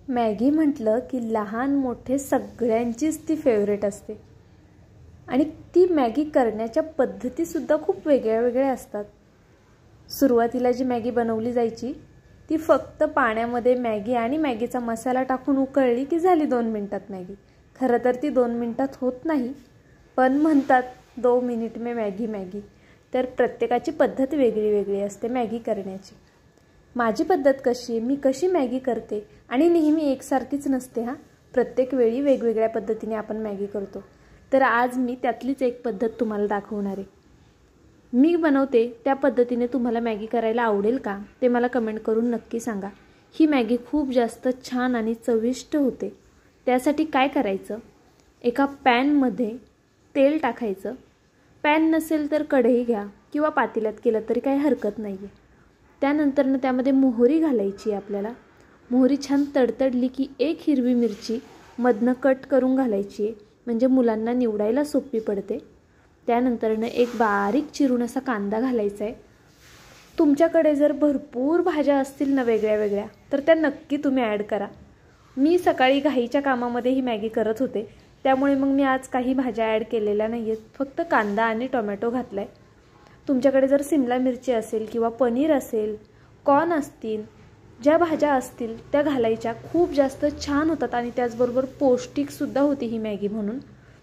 Maggi म्हटलं की लहान मोठे सगळ्यांचीच ती फेवरेट असते आणि ती मॅगी करण्याच्या पद्धतीसुद्धा खूप वेगळ्या वेगळ्या असतात। सुरुवातीला जी मॅगी बनवली जायची ती फक्त पाण्यामध्ये मॅगी आणि मॅगीचा मसाला टाकून उकळली की झाली 2 मिनिटात मॅगी। खरं तर ती 2 मिनिटात होत नाही, पण म्हणतात 2 मिनिट में मॅगी मॅगी। तर प्रत्येकाची पद्धत वेगळी वेगळी असते मॅगी करण्याची। माझी पद्धत कशी आहे, मी कशी मॅगी करते आणि नेहमी एकसारखीच नसते हां, प्रत्येक वेळी वेगवेगळ्या पद्धतीने आपण मॅगी करतो। तर आज मी त्यातलीच एक पद्धत तुम्हाला दाखवणार आहे। मी बनवते त्या पद्धतीने तुम्हाला मॅगी करायला आवडेल का ते मला कमेंट करून नक्की सांगा। ही मॅगी खूप जास्त छान आणि चविष्ट होते। त्यासाठी काय करायचं, एका पॅनमध्ये तेल टाकायचं। पॅन नसेल तर कढई घ्या किंवा पातेल्यात केलं तरी काही हरकत नाही आहे। त्यानंतर त्यामध्ये मोहरी घालायची आपल्याला। मोहरी छान तडतडली की एक हिरवी मिरची मधनं कट करून घालायची आहे, म्हणजे मुलांना निवडायला सोपी पडते। त्यानंतर एक बारीक चिरून असा कांदा घालायचा आहे। तुमच्याकडे जर भरपूर भाज्या असतील ना वेगळ्या वेगळ्या तर त्या नक्की तुम्ही ॲड करा। मी सकाळी घाईच्या कामामध्ये ही मॅगी करत होते, त्यामुळे मग मी आज काही भाज्या ॲड केलेल्या नाही आहेत, फक्त कांदा आणि टोमॅटो घातला आहे। तुमच्याकडे जर सिमला मिरची असेल किंवा पनीर असेल, कॉर्न असतील, ज्या भाज्या असतील त्या घालायच्या, खूप जास्त छान होतात आणि त्याचबरोबर पौष्टिकसुद्धा होती ही मॅगी। म्हणून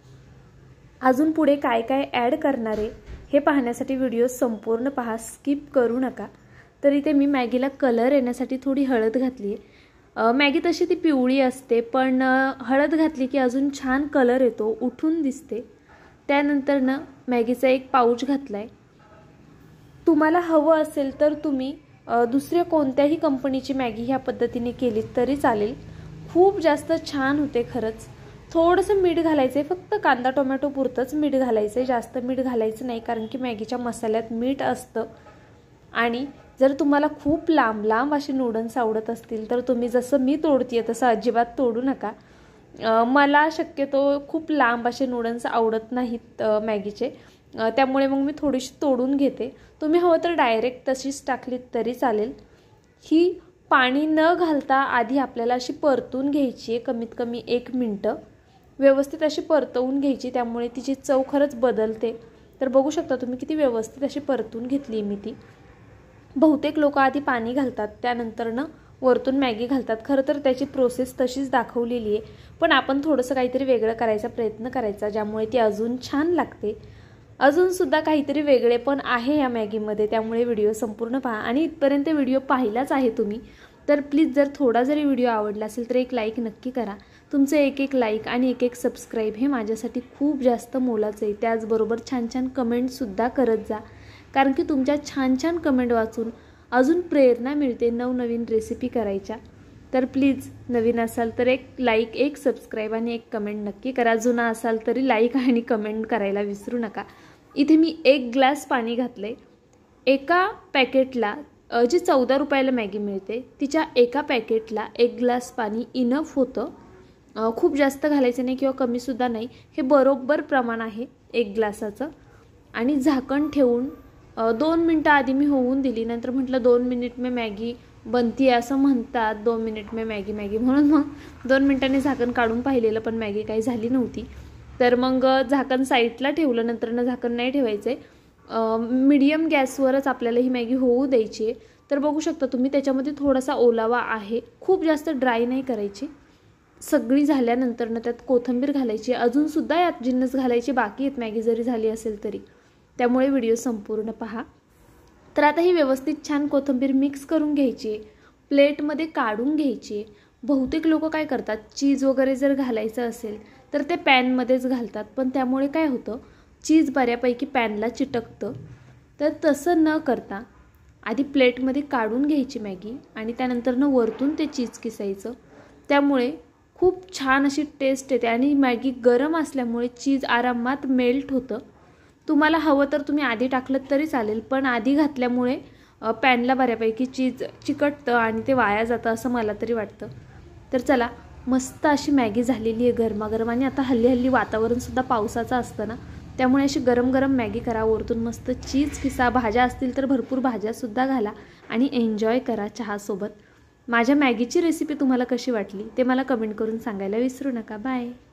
अजून पुढे काय काय ॲड करणार आहे हे पाहण्यासाठी व्हिडिओ संपूर्ण पहा, स्किप करू नका। तर इथे मी मॅगीला कलर येण्यासाठी थोडी हळद घातली आहे। मॅगी तशी ती पिवळी असते, पण हळद घातली की अजून छान कलर येतो, उठून दिसते। त्यानंतर मॅगीचा एक पाऊच घातला आहे। तुम्हाला हवं असेल तर तुम्ही दुसऱ्या कोणत्याही कंपनीची मॅगी ह्या पद्धतीने केली तरी चालेल, खूप जास्त छान होते खरंच। थोडंसं मीठ घालायचं आहे, फक्त कांदा टोमॅटो पुरतंच मीठ घालायचं आहे, जास्त मीठ घालायचं नाही, कारण की मॅगीच्या मसाल्यात मीठ असतं। आणि जर तुम्हाला खूप लांब लांब असे नूडल्स आवडत असतील तर तुम्ही जसं मी तोडते तसं अजिबात तोडू नका। मला शक्यतो खूप लांब असे नूडल्स आवडत नाहीत मॅगीचे, त्यामुळे मग मी थोडीशी तोडून घेते। तुम्ही हवं तर डायरेक्ट तशीच टाकलीत तरी चालेल। ही पाणी न घालता आधी आपल्याला अशी परतून घ्यायची आहे, कमीत कमी 1 मिनिट व्यवस्थित अशी परतवून घ्यायची, त्यामुळे तिची चव खरंच बदलते। तर बघू शकता तुम्ही किती व्यवस्थित अशी परतून घेतली मी ती। बहुतेक लोक आधी पाणी घालतात, त्यानंतर वरतून मॅगी घालतात। खरं तर त्याची प्रोसेस तशीच दाखवलेली आहे, पण आपण थोडंसं काहीतरी वेगळं करायचा प्रयत्न करायचा, ज्यामुळे ती अजून छान लागते। अजूनसुद्धा काहीतरी वेगळे पण आहे या मॅगीमध्ये, त्यामुळे व्हिडिओ संपूर्ण पहा। आणि इथपर्यंत व्हिडिओ पाहिलाच आहे तुम्ही तर प्लीज जर थोडा जरी व्हिडिओ आवडला असेल तर एक लाईक नक्की करा। तुमचं एक लाईक आणि एक सबस्क्राईब हे माझ्यासाठी खूप जास्त मोलाचं आहे। त्याचबरोबर छान छान कमेंटसुद्धा करत जा, कारण की तुमच्या छान छान कमेंट वाचून अजून प्रेरणा मिळते नवनवीन रेसिपी करायच्या। तर प्लीज नवीन असाल तर एक लाईक, एक सबस्क्राईब आणि एक कमेंट नक्की करा। जुना असाल तरी लाईक आणि कमेंट करायला विसरू नका। इथे मी 1 ग्लास पाणी घातले। एका पॅकेटला जी 14 रुपयाला मॅगी मिळते तिच्या एका पॅकेटला 1 ग्लास पाणी इनफ होतं। खूप जास्त घालायचं नाही किंवा कमीसुद्धा नाही, हे बरोबर प्रमाण आहे 1 ग्लासाचं। आणि झाकण ठेवून 2 मिनटं आधी मी होऊन दिली, नंतर म्हटलं 2 मिनिट में मॅगी बनती आहे असं म्हणतात, 2 मिनिट में मॅगी मॅगी, म्हणून मग 2 मिनिटांनी झाकण काढून पाहिलेलं, पण मॅगी काही झाली नव्हती। तर मग झाकण साईडला ठेवलं, नंतर झाकण नाही ठेवायचं आहे, मीडियम गॅसवरच आपल्याला ही मॅगी होऊ द्यायची आहे। तर बघू शकता तुम्ही त्याच्यामध्ये थोडासा ओलावा आहे, खूप जास्त ड्राय नाही करायची। सगळी झाल्यानंतर त्यात कोथिंबीर घालायची, अजूनसुद्धा यात जिन्नस घालायचे बाकी आहेत मॅगी जरी झाली असेल तरी, त्यामुळे व्हिडिओ संपूर्ण पहा। तर आता ही व्यवस्थित छान कोथिंबीर मिक्स करून घ्यायची, प्लेटमध्ये काढून घ्यायची। बहुतेक लोक काय करतात, चीज वगैरे जर घालायचं असेल तर ते पॅनमध्येच घालतात, पण त्यामुळे काय होतं, चीज बऱ्यापैकी पॅनला चिटकतं। तर तसं न करता आधी प्लेटमध्ये काढून घ्यायची मॅगी आणि त्यानंतर वरतून ते चीज किसायचं, त्यामुळे खूप छान अशी टेस्ट येते। आणि मॅगी गरम असल्यामुळे चीज आरामात मेल्ट होतं। तुम्हाला हवं तर तुम्ही आधी टाकलं तरी चालेल, पण आधी घातल्यामुळे पॅनला बऱ्यापैकी चीज चिकटतं आणि ते वाया जातं असं मला तरी वाटतं। तर चला, मस्त अशी मॅगी झालेली आहे गरमागरम। आणि आता हल्ली वातावरणसुद्धा पावसाचं असतं ना, त्यामुळे अशी गरम गरम मॅगी करा, वरतून मस्त चीज किसा, भाज्या असतील तर भरपूर भाज्यासुद्धा घाला आणि एन्जॉय करा चहासोबत। माझ्या मॅगीची रेसिपी तुम्हाला कशी वाटली ते मला कमेंट करून सांगायला विसरू नका. बाय.